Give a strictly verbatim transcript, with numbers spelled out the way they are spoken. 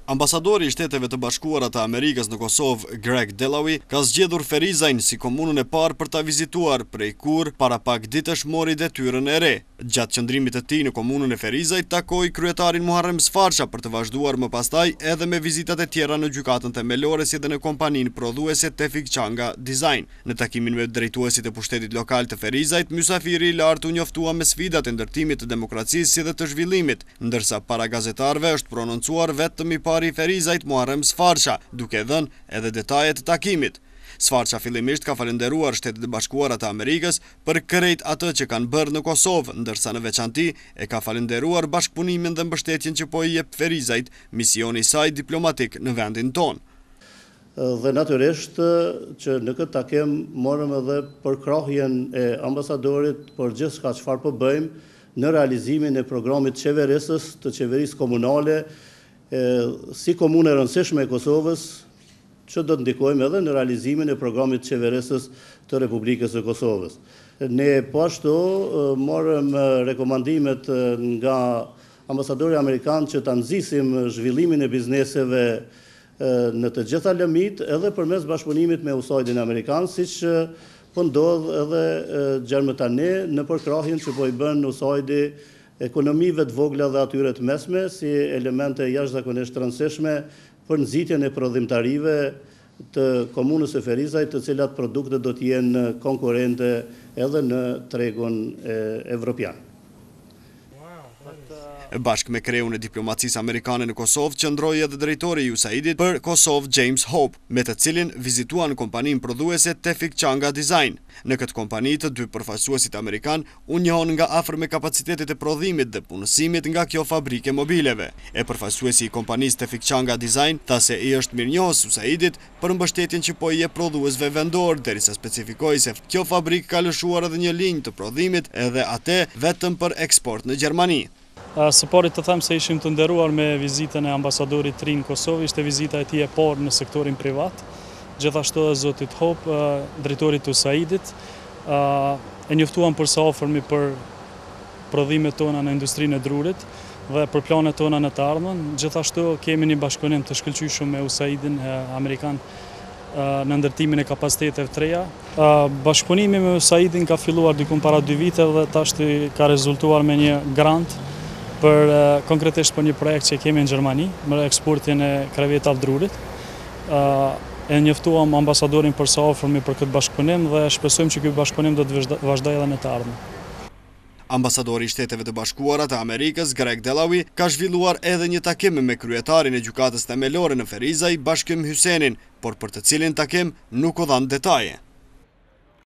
Ambasadori i Shteteve të Bashkuara të Amerikës në Kosovë, Greg Delawi, ka zgjedhur Ferizajn si komunën e parë për ta vizituar, prej kur para pak ditësh mori detyrën e re. Gjatë qëndrimit të tij në komunën e Ferizajt, takoi kryetarin Muharrem Sfarqa për të vazhduar më pastaj edhe me vizitat e tjera në gjykatën themelore si edhe në kompaninë prodhuese Tefik Çanga Design. Në takimin me drejtuesit e pushtetit lokal të Ferizajt, mysafiri i lartë u njoftua me sfidat e ndërtimit të demokracisë si dhe të zhvillimit, ndërsa para gazetarëve është prononcuar vetëm i pari i Ferizajt Muharrem Sfarqa, duke dhënë edhe detajet të takimit. Sfarqa fillimisht ka falenderuar Shtetet e Bashkuara të Amerikës për krejt atë që kanë bërë në Kosovë, ndërsa në veçanti e ka falenderuar bashkëpunimin dhe mbështetjen që po i jep Ferizajt, misioni i saj diplomatik në vendin tonë. Dhe natyrisht që në këtë takim morëm edhe përkrahjen e ambasadorit për gjithçka çfarë po bëjmë në realizimin e programit qeverisës të qeverisë komunale si komunë e rëndësishme e Kosovës, që do të ndikojmë edhe në realizimin e programit qeverisës të Republikës së Kosovës. Ne po ashtu morëm rekomandimet nga ambasadori amerikan që ta nxisim zhvillimin e bizneseve në të gjitha lëmit edhe përmes bashkëpunimit me usajdin amerikan, siç po ndodh edhe gjermëtani në përkrahjen që po i bën usajdi ekonomive të vogla dhe atyre të mesme si elemente jashtëzakonisht të rëndësishme për nxitjen e prodhimtarive të komunës së Ferizajt, të cilat produkte do të jenë konkurrente edhe në tregun evropian. Bashkë me kreun e diplomacisë amerikane në Kosovë, qëndroi edhe drejtori i U S A I D-it për Kosovë James Hope, me të cilin vizituan kompaninë prodhuese Tefik Çanga Design. Në këtë kompani të dy përfaqësuesit amerikan u njohën nga afër me kapacitetet e prodhimit dhe punësimit nga kjo fabrike mobileve. E përfaqësuesi i kompanisë Tefik Çanga Design tha se i është mirënjohës U S A I D-it për mbështetjen që po i jep prodhuesve vendor, derisa specifikoi se kjo fabrikë ka lëshuar edhe një linjë të prodhimit edhe atë vetëm për eksport në Gjermani. Së pari të them se ishim të nderuar me vizitën e ambasadorit të ri në Kosovë, ishte vizita e tij e parë në sektorin privat, gjithashtu edhe zotit Hope, drejtorit të U S A I D-it, e njoftuan për sa ofërmi për prodhimet tona në industrinë e drurit dhe për planet tona në të ardhmen. Gjithashtu kemi një bashkëpunim të shkëlqyeshëm me U S A I D-in amerikan në ndërtimin e kapaciteteve të reja. Bashkëpunimi me U S A I D-in ka filluar diku para dy viteve dhe tashti ka rezultuar me një grant për konkretisht për një projekt që kemi në Gjermani, për eksportin e krevetave drurit. E njoftuam ambasadorin për sa ofërmi për këtë bashkëpunim dhe shpresojmë që ky bashkëpunim do të vazhdojë edhe në të ardhmen. Ambasadori i Shteteve të Bashkuara të Amerikës, Greg Delawi, ka zhvilluar edhe një takim me kryetarin e gjykatës themelore në Ferizaj, Bashkim Hyssenin, por për të cilin takim nuk u dhan detaje.